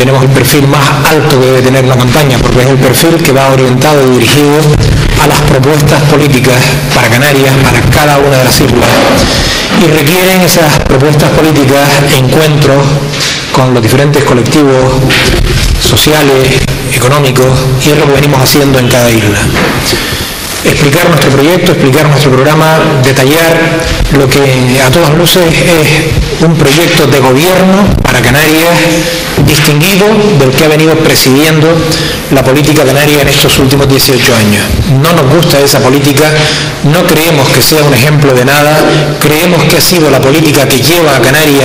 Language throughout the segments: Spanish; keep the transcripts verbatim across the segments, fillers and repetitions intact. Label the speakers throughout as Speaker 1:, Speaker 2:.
Speaker 1: tenemos el perfil más alto que debe tener una campaña, porque es el perfil que va orientado y dirigido a las propuestas políticas para Canarias, para cada una de las islas, y requieren esas propuestas políticas encuentros con los diferentes colectivos sociales, económicos, y es lo que venimos haciendo en cada isla. Explicar nuestro proyecto, explicar nuestro programa, detallar lo que a todas luces es un proyecto de gobierno para Canarias distinguido del que ha venido presidiendo la política canaria en estos últimos dieciocho años. No nos gusta esa política, no creemos que sea un ejemplo de nada, creemos que ha sido la política que lleva a Canarias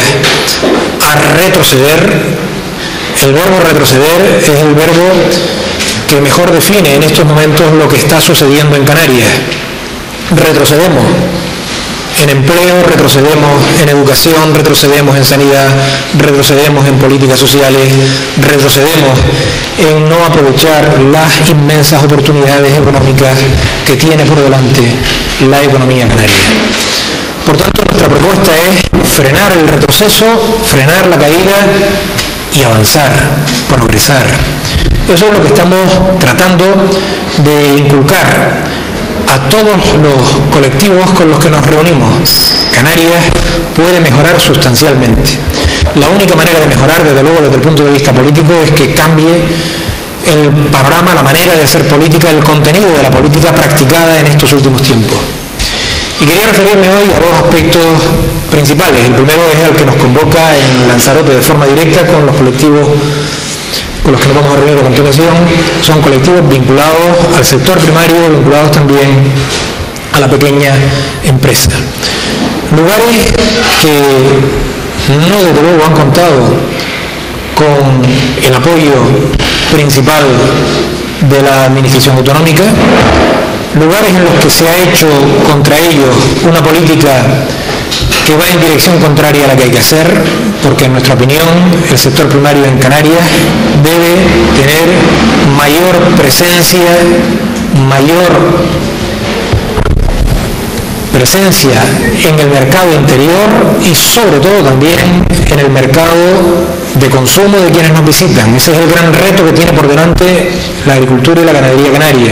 Speaker 1: a retroceder. El verbo retroceder es el verbo que mejor define en estos momentos lo que está sucediendo en Canarias. Retrocedemos en empleo, retrocedemos en educación, retrocedemos en sanidad, retrocedemos en políticas sociales, retrocedemos en no aprovechar las inmensas oportunidades económicas que tiene por delante la economía canaria. Por tanto, nuestra propuesta es frenar el retroceso, frenar la caída y avanzar, progresar. Eso es lo que estamos tratando de inculcar a todos los colectivos con los que nos reunimos. Canarias puede mejorar sustancialmente. La única manera de mejorar, desde luego, desde el punto de vista político, es que cambie el panorama, la manera de hacer política, el contenido de la política practicada en estos últimos tiempos. Y quería referirme hoy a dos aspectos principales. El primero es el que nos convoca en Lanzarote de forma directa con los colectivos con los que nos vamos a reunir a continuación. Son colectivos vinculados al sector primario, vinculados también a la pequeña empresa. Lugares que no desde luego han contado con el apoyo principal de la administración autonómica, lugares en los que se ha hecho contra ellos una política que va en dirección contraria a la que hay que hacer, porque en nuestra opinión el sector primario en Canarias debe tener mayor presencia, mayor presencia en el mercado interior y sobre todo también en el mercado de consumo de quienes nos visitan. Ese es el gran reto que tiene por delante la agricultura y la ganadería canaria.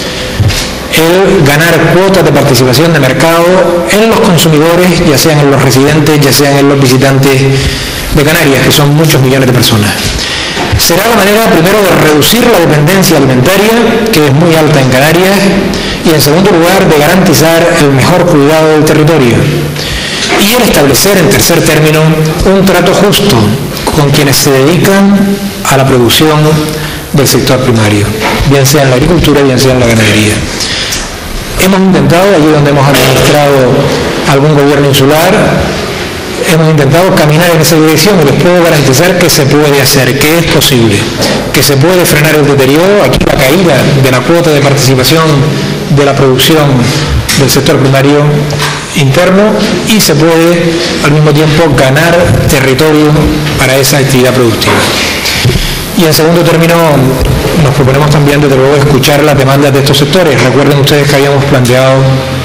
Speaker 1: El ganar cuotas de participación de mercado en los consumidores, ya sean en los residentes, ya sean en los visitantes de Canarias, que son muchos millones de personas. Será la manera, primero, de reducir la dependencia alimentaria, que es muy alta en Canarias, y en segundo lugar, de garantizar el mejor cuidado del territorio. Y el establecer, en tercer término, un trato justo con quienes se dedican a la producción del sector primario, bien sea en la agricultura, bien sea en la ganadería. Hemos intentado, allí donde hemos administrado algún gobierno insular, hemos intentado caminar en esa dirección y les puedo garantizar que se puede hacer, que es posible, que se puede frenar el deterioro, aquí la caída de la cuota de participación de la producción del sector primario interno, y se puede al mismo tiempo ganar territorio para esa actividad productiva. Y en segundo término, nos proponemos también, desde luego, escuchar las demandas de estos sectores. Recuerden ustedes que habíamos planteado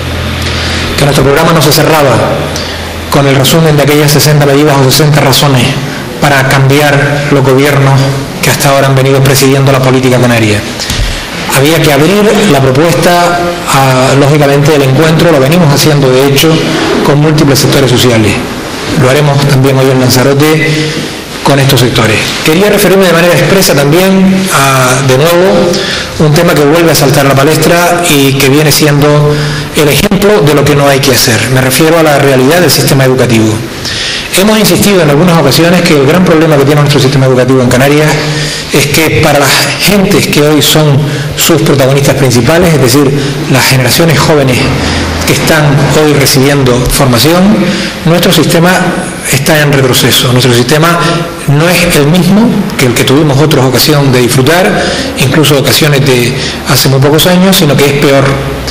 Speaker 1: que nuestro programa no se cerraba con el resumen de aquellas sesenta medidas o sesenta razones para cambiar los gobiernos que hasta ahora han venido presidiendo la política canaria. Había que abrir la propuesta, a, lógicamente, el encuentro, lo venimos haciendo de hecho con múltiples sectores sociales. Lo haremos también hoy en Lanzarote con estos sectores. Quería referirme de manera expresa también a, de nuevo, un tema que vuelve a saltar a la palestra y que viene siendo el ejemplo de lo que no hay que hacer. Me refiero a la realidad del sistema educativo. Hemos insistido en algunas ocasiones que el gran problema que tiene nuestro sistema educativo en Canarias es que para las gentes que hoy son sus protagonistas principales, es decir, las generaciones jóvenes que están hoy recibiendo formación, nuestro sistema está en retroceso. Nuestro sistema no es el mismo que el que tuvimos otras ocasión de disfrutar, incluso ocasiones de hace muy pocos años, sino que es peor.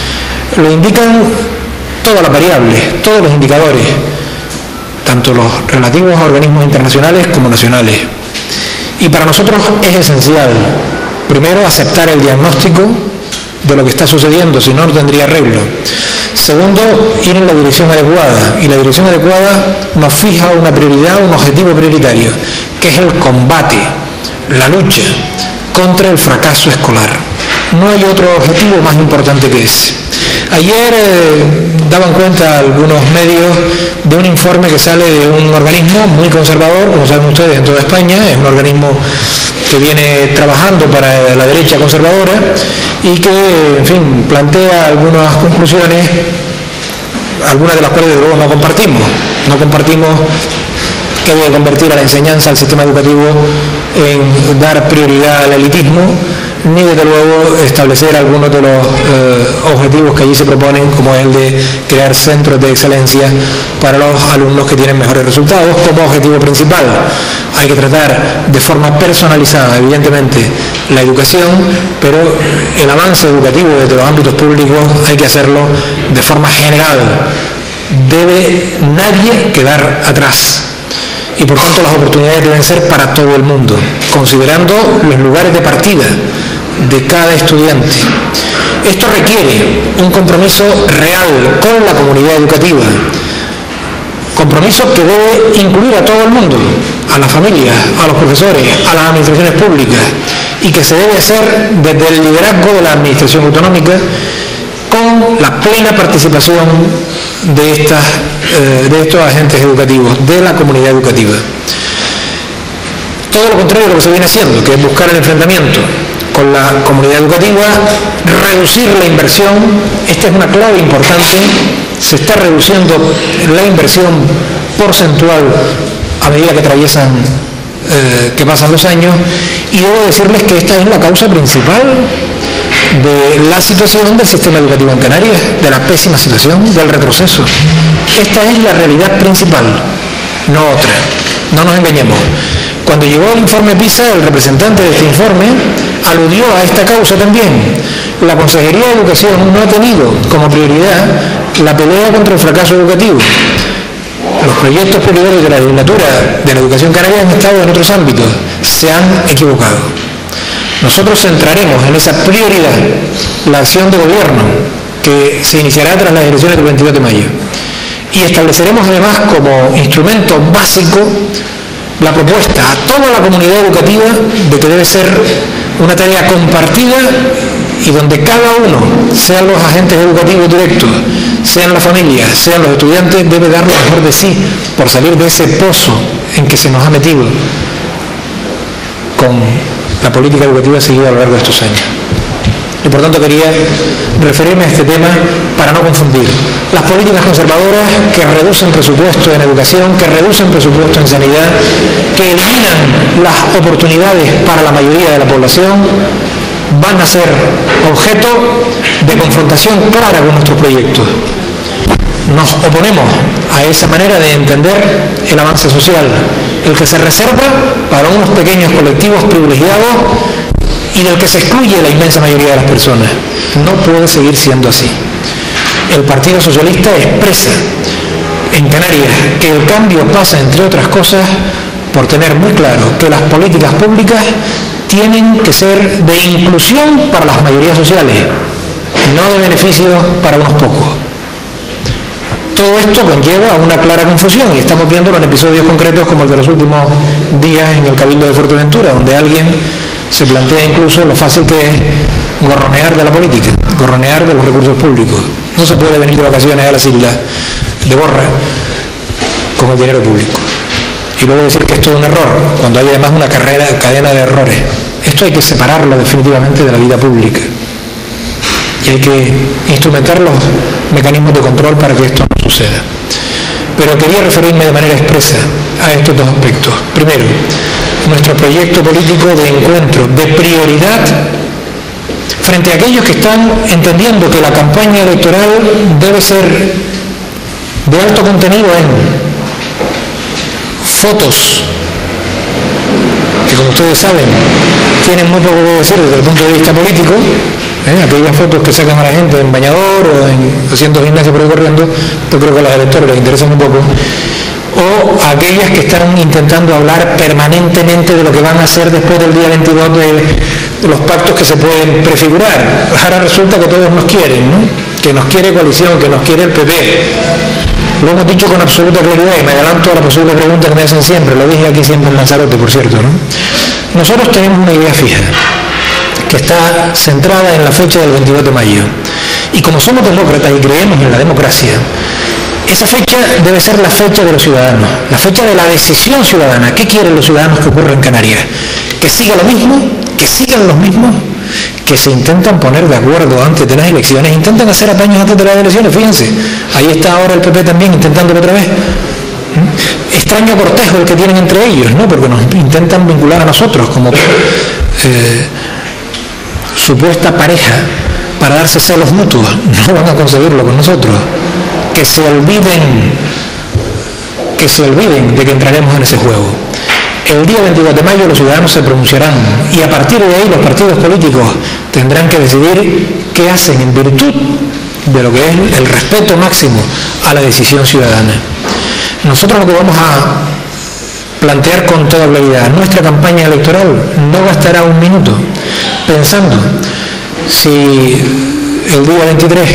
Speaker 1: Lo indican todas las variables, todos los indicadores, tanto los relativos a organismos internacionales como nacionales. Y para nosotros es esencial, primero, aceptar el diagnóstico de lo que está sucediendo, si no, no tendría arreglo. Segundo, ir en la dirección adecuada, y la dirección adecuada nos fija una prioridad, un objetivo prioritario, que es el combate la lucha contra el fracaso escolar. No hay otro objetivo más importante que ese. Ayer eh, daban cuenta algunos medios de un informe que sale de un organismo muy conservador, como saben ustedes, en toda España. Es un organismo que viene trabajando para la derecha conservadora y que, en fin, plantea algunas conclusiones, algunas de las cuales de luego no compartimos. No compartimos que debe convertir a la enseñanza, al sistema educativo, en dar prioridad al elitismo, ni desde luego establecer algunos de los eh, objetivos que allí se proponen, como el de crear centros de excelencia para los alumnos que tienen mejores resultados como objetivo principal. Hay que tratar de forma personalizada, evidentemente, la educación, pero el avance educativo desde los ámbitos públicos hay que hacerlo de forma general. Debe nadie quedar atrás. Y por tanto las oportunidades deben ser para todo el mundo, considerando los lugares de partida de cada estudiante. Esto requiere un compromiso real con la comunidad educativa, compromiso que debe incluir a todo el mundo, a las familias, a los profesores, a las administraciones públicas, y que se debe hacer desde el liderazgo de la administración autonómica, con la plena participación de, estas, eh, de estos agentes educativos, de la comunidad educativa. Todo lo contrario de lo que se viene haciendo, que es buscar el enfrentamiento con la comunidad educativa, reducir la inversión. Esta es una clave importante. Se está reduciendo la inversión porcentual a medida que atraviesan, eh, que pasan los años, y debo decirles que esta es la causa principal de la situación del sistema educativo en Canarias, de la pésima situación, del retroceso. Esta es la realidad principal, no otra. No nos engañemos. Cuando llegó el informe PISA, el representante de este informe aludió a esta causa también. La Consejería de Educación no ha tenido como prioridad la pelea contra el fracaso educativo. Los proyectos prioritarios de la legislatura de la educación canaria han estado en otros ámbitos. Se han equivocado. Nosotros centraremos en esa prioridad la acción de gobierno que se iniciará tras las elecciones del veintidós de mayo. Y estableceremos además como instrumento básico la propuesta a toda la comunidad educativa de que debe ser una tarea compartida y donde cada uno, sean los agentes educativos directos, sean las familias, sean los estudiantes, debe dar lo mejor de sí por salir de ese pozo en que se nos ha metido con la política educativa seguida a lo largo de estos años. Y por tanto quería referirme a este tema para no confundir las políticas conservadoras que reducen presupuesto en educación, que reducen presupuesto en sanidad, que eliminan las oportunidades para la mayoría de la población, van a ser objeto de confrontación clara con nuestros proyectos. Nos oponemos a esa manera de entender el avance social, el que se reserva para unos pequeños colectivos privilegiados y del que se excluye la inmensa mayoría de las personas. No puede seguir siendo así. El Partido Socialista expresa en Canarias que el cambio pasa, entre otras cosas, por tener muy claro que las políticas públicas tienen que ser de inclusión para las mayorías sociales, no de beneficios para unos pocos. Todo esto conlleva a una clara confusión y estamos viéndolo en episodios concretos como el de los últimos días en el Cabildo de Fuerteventura, donde alguien se plantea incluso lo fácil que es gorronear de la política, gorronear de los recursos públicos. No se puede venir de vacaciones a las islas de Borra con el dinero público y luego decir que esto es un error, cuando hay además una carrera, cadena de errores. Esto hay que separarlo definitivamente de la vida pública y hay que instrumentar los mecanismos de control para que esto no suceda. Pero quería referirme de manera expresa a estos dos aspectos. Primero, nuestro proyecto político de encuentro, de prioridad frente a aquellos que están entendiendo que la campaña electoral debe ser de alto contenido en fotos que, como ustedes saben, tienen muy poco que decir desde el punto de vista político, ¿eh? Aquellas fotos que sacan a la gente en bañador o en, haciendo gimnasia por ahí corriendo, yo creo que a los electores les interesan un poco, o aquellas que están intentando hablar permanentemente de lo que van a hacer después del día veintidós, de, de los pactos que se pueden prefigurar. Ahora resulta que todos nos quieren, ¿no? Que nos quiere coalición, que nos quiere el P P. Lo hemos dicho con absoluta claridad y me adelanto a la posible pregunta que me hacen siempre, lo dije aquí siempre en Lanzarote, por cierto, ¿no? Nosotros tenemos una idea fija, que está centrada en la fecha del veintidós de mayo. Y como somos demócratas y creemos en la democracia, esa fecha debe ser la fecha de los ciudadanos, la fecha de la decisión ciudadana. ¿Qué quieren los ciudadanos que ocurra en Canarias? ¿Que siga lo mismo? ¿Que sigan los mismos? Que se intentan poner de acuerdo antes de las elecciones, intentan hacer apaños antes de las elecciones, fíjense, ahí está ahora el P P también intentándolo otra vez. ¿Mm? Extraño cortejo el que tienen entre ellos, ¿no? Porque nos intentan vincular a nosotros como eh, supuesta pareja para darse celos mutuos. No van a conseguirlo con nosotros. Que se olviden, que se olviden de que entraremos en ese juego. El día veintidós de mayo los ciudadanos se pronunciarán y a partir de ahí los partidos políticos tendrán que decidir qué hacen en virtud de lo que es el respeto máximo a la decisión ciudadana. Nosotros lo que vamos a plantear con toda claridad, nuestra campaña electoral no gastará un minuto pensando si el día veintitrés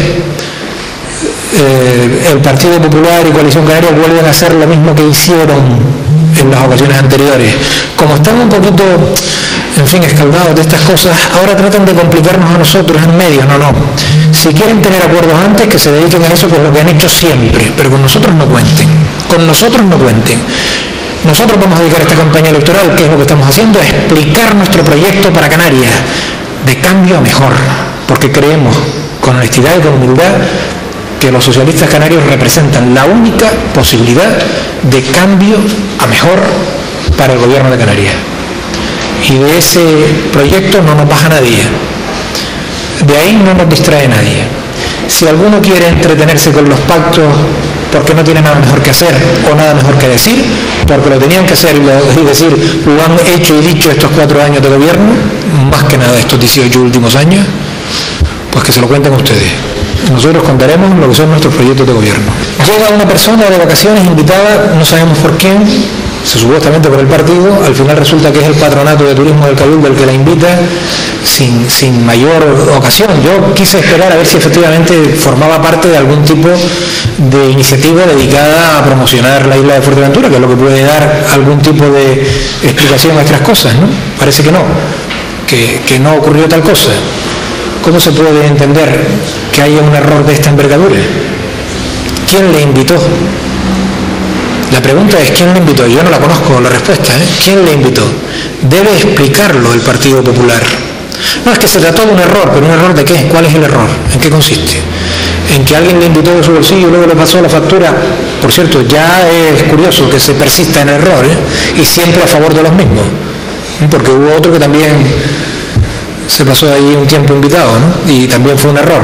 Speaker 1: eh, el Partido Popular y Coalición Canaria vuelven a hacer lo mismo que hicieron en las ocasiones anteriores. Como están un poquito, en fin, escaldados de estas cosas, ahora tratan de complicarnos a nosotros en medio. No, no. Si quieren tener acuerdos antes, que se dediquen a eso, por lo que han hecho siempre, pero con nosotros no cuenten. Con nosotros no cuenten. Nosotros vamos a dedicar esta campaña electoral, que es lo que estamos haciendo, a explicar nuestro proyecto para Canarias, de cambio a mejor, porque creemos, con honestidad y con humildad, que los socialistas canarios representan la única posibilidad de cambio a mejor para el gobierno de Canarias. Y de ese proyecto no nos baja nadie. De ahí no nos distrae nadie. Si alguno quiere entretenerse con los pactos porque no tiene nada mejor que hacer o nada mejor que decir, porque lo tenían que hacer y, lo, y decir, lo han hecho y dicho estos cuatro años de gobierno, más que nada estos dieciocho últimos años, pues que se lo cuenten ustedes. Nosotros contaremos lo que son nuestros proyectos de gobierno. Llega una persona de vacaciones invitada, no sabemos por quién, supuestamente por el partido, al final resulta que es el patronato de turismo del Cabildo el que la invita sin, sin mayor ocasión. Yo quise esperar a ver si efectivamente formaba parte de algún tipo de iniciativa dedicada a promocionar la isla de Fuerteventura, que es lo que puede dar algún tipo de explicación a estas cosas, ¿no? Parece que no, que, que no ocurrió tal cosa. ¿Cómo se puede entender que haya un error de esta envergadura? ¿Quién le invitó? La pregunta es ¿quién le invitó? Yo no la conozco la respuesta, ¿eh? ¿Quién le invitó? Debe explicarlo el Partido Popular. No, es que se trató de un error, pero ¿un error de qué? ¿Cuál es el error? ¿En qué consiste? ¿En que alguien le invitó de su bolsillo y luego le pasó la factura? Por cierto, ya es curioso que se persista en el error, ¿eh? Y siempre a favor de los mismos, ¿eh? Porque hubo otro que también se pasó ahí un tiempo invitado, ¿no? Y también fue un error.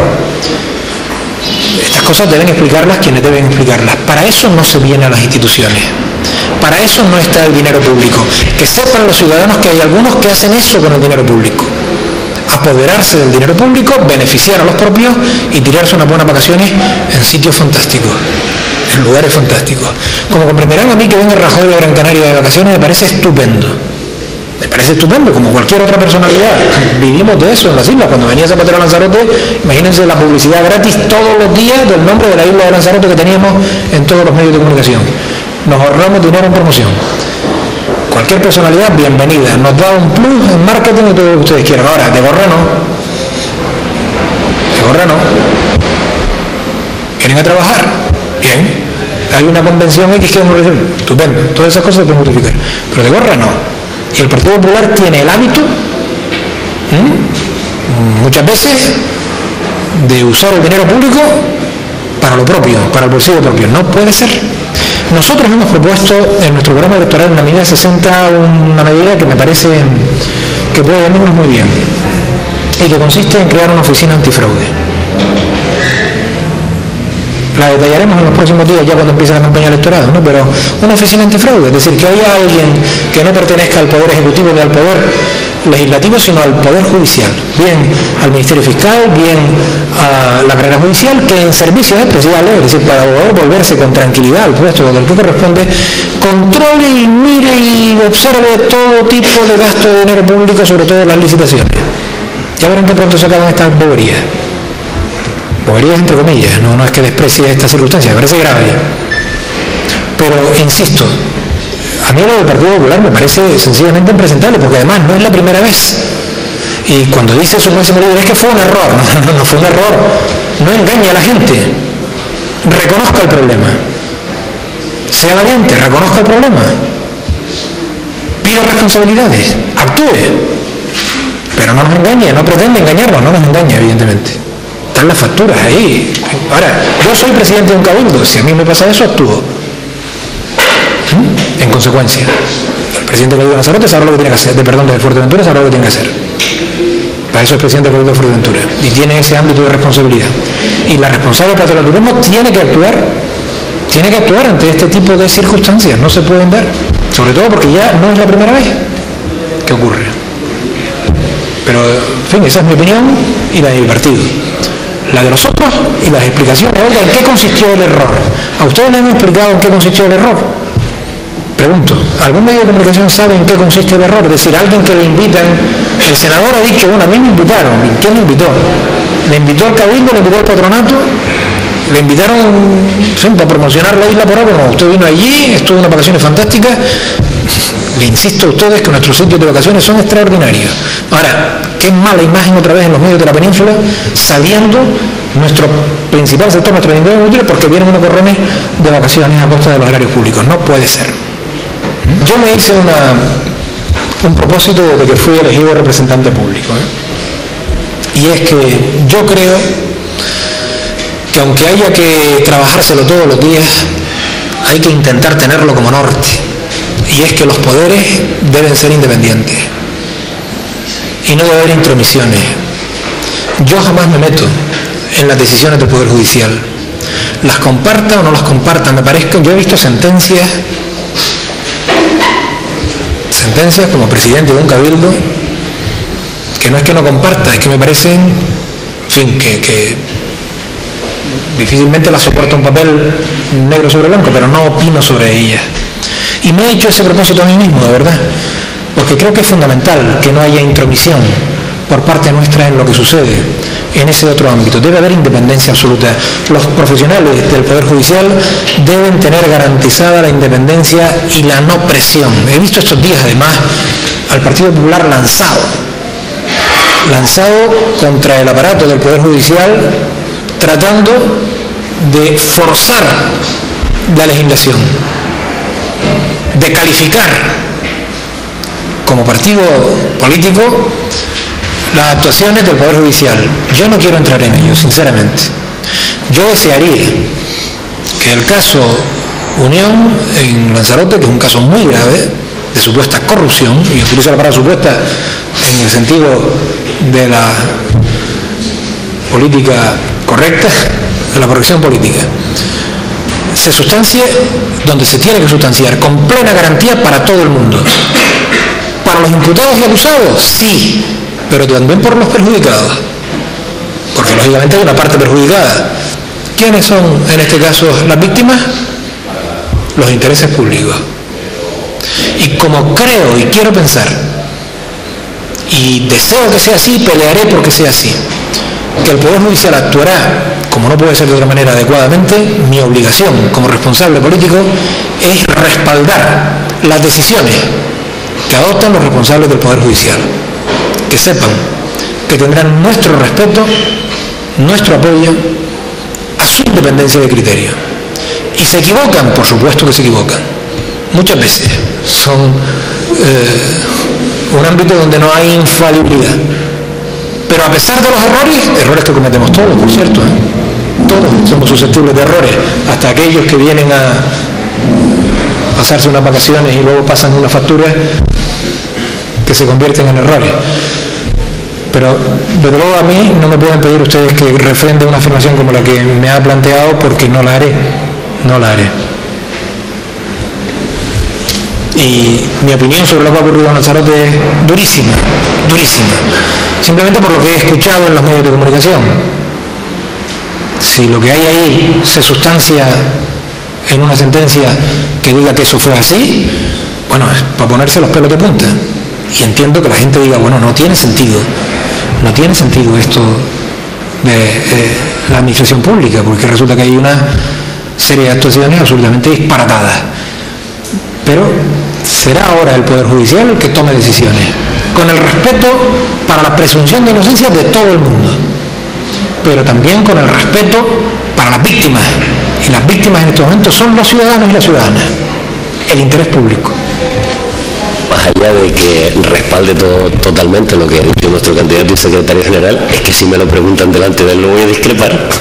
Speaker 1: Estas cosas deben explicarlas quienes deben explicarlas. Para eso no se viene a las instituciones. Para eso no está el dinero público. Que sepan los ciudadanos que hay algunos que hacen eso con el dinero público. Apoderarse del dinero público, beneficiar a los propios y tirarse unas buenas vacaciones en sitios fantásticos, en lugares fantásticos. Como comprenderán, a mí que venga Rajoy a Gran Canaria de vacaciones me parece estupendo. Me parece estupendo, como cualquier otra personalidad. Vivimos de eso en las islas. Cuando venía Zapatero a Lanzarote, imagínense la publicidad gratis todos los días del nombre de la isla de Lanzarote que teníamos en todos los medios de comunicación. Nos ahorramos dinero en promoción. Cualquier personalidad, bienvenida. Nos da un plus en marketing y todo lo que ustedes quieran. Ahora, de gorra no. De gorra no. ¿Quieren a trabajar? Bien. Hay una convención X que es muy estupendo. Todas esas cosas se pueden justificar. Pero de gorra no. Y el Partido Popular tiene el hábito, ¿eh? muchas veces, de usar el dinero público para lo propio, para el bolsillo propio. No puede ser. Nosotros hemos propuesto en nuestro programa electoral en la medida sesenta una medida que me parece que puede venirnos muy bien y que consiste en crear una oficina antifraude. La detallaremos en los próximos días ya cuando empiece la campaña electoral, ¿no? Pero una oficina antifraude, es decir, que haya alguien que no pertenezca al Poder Ejecutivo ni al Poder Legislativo, sino al Poder Judicial, bien al Ministerio Fiscal, bien a la carrera judicial, que en servicios especiales, es decir, para poder volverse con tranquilidad al puesto del que corresponde, controle y mire y observe todo tipo de gasto de dinero público, sobre todo las licitaciones. Ya verán que pronto se acaban estas boberías. Boberías entre comillas, no, no es que desprecie esta circunstancia, me parece grave. Pero, insisto, A mí lo del Partido Popular me parece sencillamente impresentable, porque además no es la primera vez. Y cuando dice su máximo líder es que fue un error. No, no, no fue un error. No engañe a la gente. Reconozca el problema. Sea valiente, reconozca el problema. Pida responsabilidades. Actúe. Pero no nos engañe, no pretende engañarnos, no nos engañe, evidentemente. Están las facturas ahí. Ahora, yo soy presidente de un cabildo. Si a mí me pasa eso, actúo. ¿Mm? En consecuencia. El presidente del cabildo de Lanzarote sabrá lo que tiene que hacer. De, perdón, de Fuerteventura sabrá lo que tiene que hacer. Para eso es presidente del cabildo de Fuerteventura. Y tiene ese ámbito de responsabilidad. Y la responsable del patronato del turismo tiene que actuar. Tiene que actuar ante este tipo de circunstancias. No se pueden dar. Sobre todo porque ya no es la primera vez que ocurre. Pero, en fin, esa es mi opinión y la de mi partido. La de los otros y las explicaciones. Oiga, ¿en qué consistió el error? ¿A ustedes les han explicado en qué consistió el error? Pregunto, ¿algún medio de comunicación sabe en qué consiste el error? Es decir, alguien que le invitan, el senador ha dicho, bueno, a mí me invitaron. ¿Y quién le invitó? ¿Le invitó al cabildo? ¿Le invitó al patronato? ¿Le invitaron, en fin, para promocionar la isla por algo? No, usted vino allí, estuvo en unas vacaciones fantásticas. Le insisto a ustedes que nuestros sitios de vacaciones son extraordinarios. Ahora, qué mala imagen otra vez en los medios de la península, saliendo nuestro principal sector, nuestro ingreso útil, porque vienen unos corrones de vacaciones a costa de los horarios públicos. No puede ser. Yo me hice una, un propósito desde que fui elegido representante público, ¿eh? Y es que yo creo que aunque haya que trabajárselo todos los días, hay que intentar tenerlo como norte. Y es que los poderes deben ser independientes y no debe haber intromisiones. Yo jamás me meto en las decisiones del Poder Judicial. Las comparta o no las comparta, me parezca, yo he visto sentencias, sentencias como presidente de un cabildo, que no es que no comparta, es que me parecen, en fin, que, que difícilmente las soporta un papel negro sobre blanco, pero no opino sobre ellas. Y me he hecho ese propósito a mí mismo, de verdad, porque creo que es fundamental que no haya intromisión por parte nuestra en lo que sucede en ese otro ámbito. Debe haber independencia absoluta. Los profesionales del Poder Judicial deben tener garantizada la independencia y la no presión. He visto estos días, además, al Partido Popular lanzado, lanzado contra el aparato del Poder Judicial, tratando de forzar la legislación, de calificar como partido político las actuaciones del Poder Judicial. Yo no quiero entrar en ello, sinceramente. Yo desearía que el caso Unión en Lanzarote, que es un caso muy grave de supuesta corrupción, y utilizo la palabra supuesta en el sentido de la política correcta, de la corrección política, se sustancie donde se tiene que sustanciar, con plena garantía para todo el mundo. Para los imputados y acusados, sí, pero también por los perjudicados, porque lógicamente hay una parte perjudicada. ¿Quiénes son en este caso las víctimas? Los intereses públicos. Y como creo y quiero pensar, y deseo que sea así, pelearé porque sea así, que el Poder Judicial actuará, como no puede ser de otra manera, adecuadamente, mi obligación como responsable político es respaldar las decisiones que adoptan los responsables del Poder Judicial. Que sepan que tendrán nuestro respeto, nuestro apoyo a su independencia de criterio. Y se equivocan, por supuesto que se equivocan. Muchas veces son eh, un ámbito donde no hay infalibilidad. Pero a pesar de los errores, errores que cometemos todos, por cierto, ¿eh? Todos somos susceptibles de errores, hasta aquellos que vienen a pasarse unas vacaciones y luego pasan unas facturas que se convierten en errores. Pero desde luego a mí no me pueden pedir ustedes que refrende una afirmación como la que me ha planteado, porque no la haré, no la haré. Y mi opinión sobre lo que ha ocurrido en Lanzarote es durísima, durísima, simplemente por lo que he escuchado en los medios de comunicación. Si lo que hay ahí se sustancia en una sentencia que diga que eso fue así, bueno, es para ponerse los pelos de punta. Y entiendo que la gente diga, bueno, no tiene sentido, no tiene sentido esto de eh, la administración pública, porque resulta que hay una serie de actuaciones absolutamente disparatadas. Pero será ahora el Poder Judicial el que tome decisiones, con el respeto para la presunción de inocencia de todo el mundo, pero también con el respeto para las víctimas, y las víctimas en estos momentos son los ciudadanos y las ciudadanas, el interés público.
Speaker 2: Más allá de que respalde todo, totalmente lo que ha dicho nuestro candidato y secretario general, es que si me lo preguntan delante de él no voy a discrepar.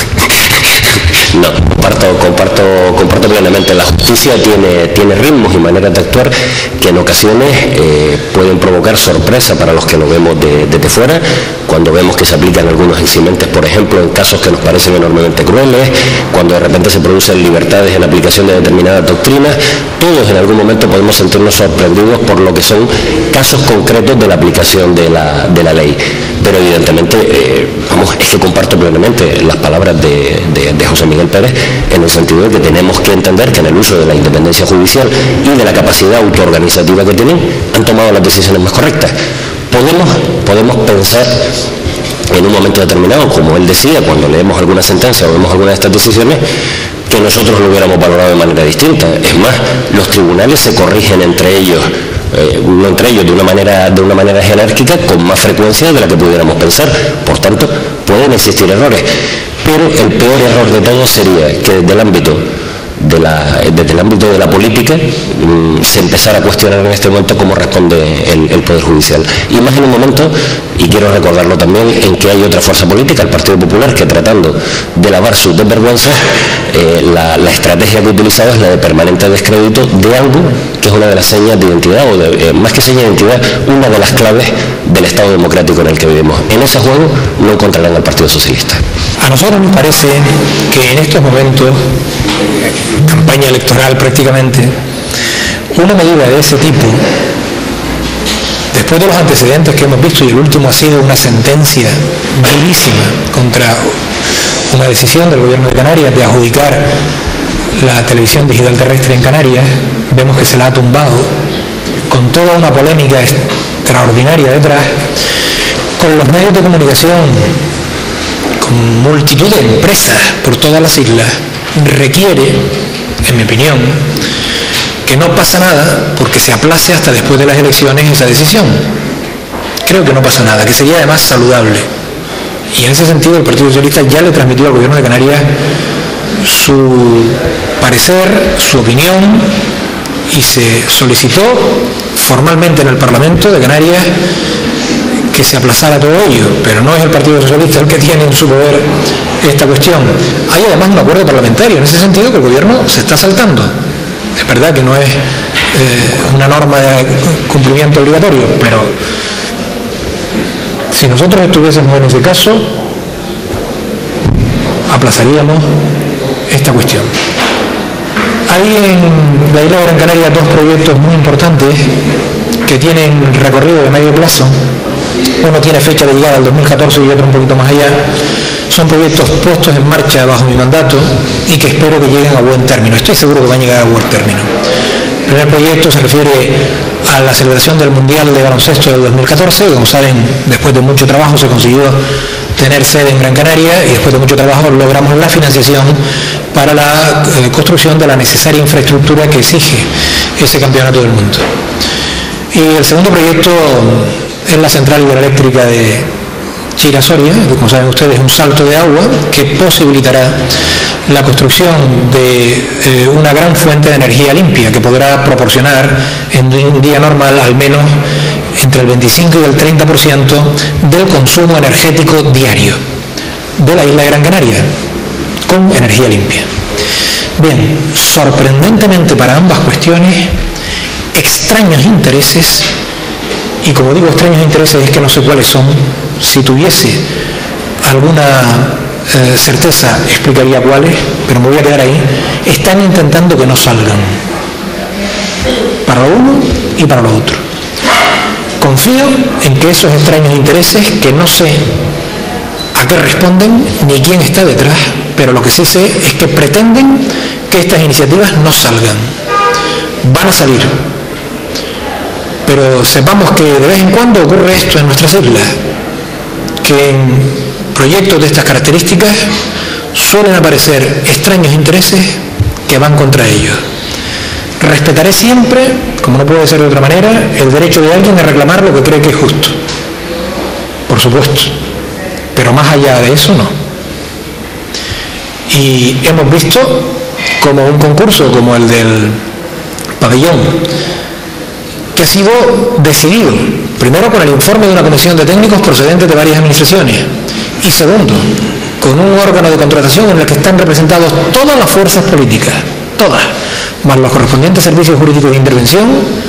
Speaker 2: No, comparto, comparto, comparto plenamente. La justicia tiene, tiene ritmos y maneras de actuar que en ocasiones eh, pueden provocar sorpresa para los que lo vemos de, desde fuera, cuando vemos que se aplican algunos eximentes, por ejemplo, en casos que nos parecen enormemente crueles, cuando de repente se producen libertades en la aplicación de determinadas doctrinas. Todos en algún momento podemos sentirnos sorprendidos por lo que son casos concretos de la aplicación de la, de la ley. Pero evidentemente, eh, vamos, es que comparto plenamente las palabras de, de, de José Miguel Pérez, en el sentido de que tenemos que entender que en el uso de la independencia judicial y de la capacidad autoorganizativa que tienen, han tomado las decisiones más correctas. Podemos, podemos pensar en un momento determinado, como él decía, cuando leemos alguna sentencia o vemos alguna de estas decisiones, que nosotros lo hubiéramos valorado de manera distinta. Es más, los tribunales se corrigen entre ellos, eh, no entre ellos de una manera de una manera jerárquica, con más frecuencia de la que pudiéramos pensar. Por tanto, pueden existir errores, pero el peor error de todos sería que desde el ámbito de la, desde el ámbito de la política mmm, se empezara a cuestionar en este momento cómo responde el, el Poder Judicial. Y más en un momento, y quiero recordarlo también, en que hay otra fuerza política, el Partido Popular, que tratando de lavar sus desvergüenzas, eh, la, la estrategia que ha utilizado es la de permanente descrédito de algo que es una de las señas de identidad, o de, eh, más que señas de identidad, una de las claves del Estado democrático en el que vivimos. En ese juego no encontrarán al Partido Socialista.
Speaker 1: A nosotros nos parece que en estos momentos, campaña electoral prácticamente, una medida de ese tipo, después de los antecedentes que hemos visto, y el último ha sido una sentencia durísima contra una decisión del gobierno de Canarias de adjudicar la televisión digital terrestre en Canarias, vemos que se la ha tumbado, con toda una polémica extraordinaria detrás, con los medios de comunicación, con multitud de empresas por todas las islas, requiere, en mi opinión, que no pasa nada porque se aplace hasta después de las elecciones esa decisión. Creo que no pasa nada, que sería además saludable. Y en ese sentido el Partido Socialista ya le transmitió al gobierno de Canarias su parecer, su opinión, y se solicitó formalmente en el Parlamento de Canarias que se aplazara todo ello, pero no es el Partido Socialista el que tiene en su poder esta cuestión. Hay además un acuerdo parlamentario en ese sentido que el gobierno se está saltando. Es verdad que no es eh, una norma de cumplimiento obligatorio, pero si nosotros estuviésemos en ese caso, aplazaríamos esta cuestión. Hay en la isla de Gran Canaria dos proyectos muy importantes que tienen recorrido de medio plazo. Uno tiene fecha de llegada al dos mil catorce y otro un poquito más allá. Son proyectos puestos en marcha bajo mi mandato y que espero que lleguen a buen término. Estoy seguro que van a llegar a buen término. El primer proyecto se refiere a la celebración del Mundial de Baloncesto del dos mil catorce. Como saben, después de mucho trabajo se consiguió tener sede en Gran Canaria y después de mucho trabajo logramos la financiación para la eh, construcción de la necesaria infraestructura que exige ese campeonato del mundo. Y el segundo proyecto es la central hidroeléctrica de Chira-Soria, que como saben ustedes es un salto de agua que posibilitará la construcción de eh, una gran fuente de energía limpia que podrá proporcionar en un día normal al menos entre el veinticinco y el treinta por ciento del consumo energético diario de la isla de Gran Canaria, con energía limpia. Bien, sorprendentemente para ambas cuestiones, extraños intereses, y como digo extraños intereses es que no sé cuáles son. Si tuviese alguna eh, certeza explicaría cuáles, pero me voy a quedar ahí. Están intentando que no salgan, para lo uno y para lo otro. Confío en que esos extraños intereses, que no sé a qué responden ni quién está detrás, pero lo que sí sé es que pretenden que estas iniciativas no salgan. Van a salir, pero sepamos que de vez en cuando ocurre esto en nuestras islas, que en proyectos de estas características suelen aparecer extraños intereses que van contra ellos. respetaré siempre, como no puede ser de otra manera, el derecho de alguien a reclamar lo que cree que es justo. Por supuesto. Pero más allá de eso, no. Y hemos visto como un concurso como el del pabellón, que ha sido decidido, primero con el informe de una comisión de técnicos procedentes de varias administraciones, y segundo, con un órgano de contratación en el que están representados todas las fuerzas políticas, todas, más los correspondientes servicios jurídicos de intervención,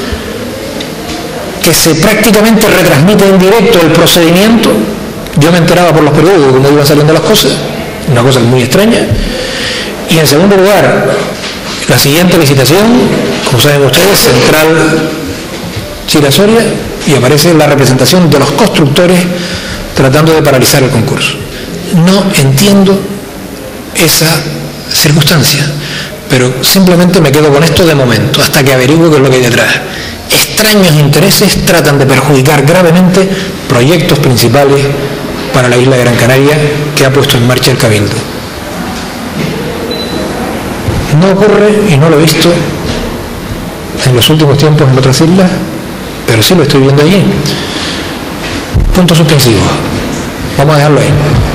Speaker 1: que se prácticamente retransmite en directo el procedimiento. Yo me enteraba por los periódicos cómo iban saliendo las cosas, una cosa muy extraña. Y en segundo lugar, la siguiente licitación, como saben ustedes, Central Chira-Soria, y aparece la representación de los constructores tratando de paralizar el concurso. No entiendo esa circunstancia, pero simplemente me quedo con esto de momento, hasta que averigüe qué es lo que hay detrás. Extraños intereses tratan de perjudicar gravemente proyectos principales para la isla de Gran Canaria que ha puesto en marcha el Cabildo. No ocurre, y no lo he visto en los últimos tiempos en otras islas, pero sí lo estoy viendo allí. Punto suspensivo. Vamos a dejarlo ahí.